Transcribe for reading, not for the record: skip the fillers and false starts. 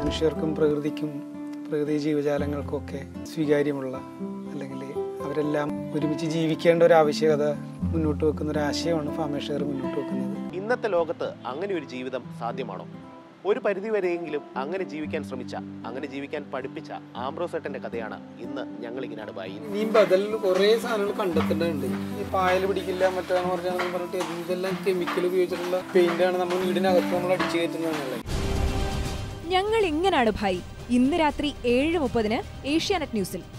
മനുഷ്യർക്കും പ്രകൃതിക്കും പ്രകൃതി ജീവജാലങ്ങൾക്കൊക്കെ സ്വീകാര്യമുള്ള അല്ലെങ്കിൽ അവരെല്ലാം ഒരുമിച്ച് ജീവിക്കേണ്ട ഒരു ആവശ്യകത മുന്നോട്ട് വെക്കുന്ന ഒരു ആശയമാണ് ഫാമേഷെയർ മുന്നോട്ട് വെക്കുന്നത്. ഇന്നത്തെ ലോകത്ത് അങ്ങനെ ഒരു ജീവിതം സാധ്യമാണോ? ഒരു പരിധിവരെയെങ്കിലും അങ്ങനെ ജീവിക്കാൻ ശ്രമിച്ച, അങ്ങനെ ജീവിക്കാൻ പഠിപ്പിച്ച ആംബ്രോസേട്ടൻ്റെ കഥയാണ് ഇന്ന് ഞങ്ങൾ ഇങ്ങനെയാണ് വായിക്കുന്നത്. ഇനിയും ബദലിൽ കുറേ സാധനങ്ങൾ കണ്ടെത്തേണ്ടതുണ്ട്. ഈ പായൽ പിടിക്കില്ല മറ്റാന്ന് പറഞ്ഞിട്ട് ഇതെല്ലാം കെമിക്കൽ ഉപയോഗിച്ചിട്ടുള്ള പെയിന്റാണ് നമ്മൾ വീടിനകത്ത് നമ്മൾ അടിച്ചു കയറ്റുന്നത്. ഞങ്ങൾ ഇങ്ങനാണ് ഭായി. ഇന്ന് രാത്രി 7:30 ഏഷ്യാനെറ്റ് ന്യൂസിൽ.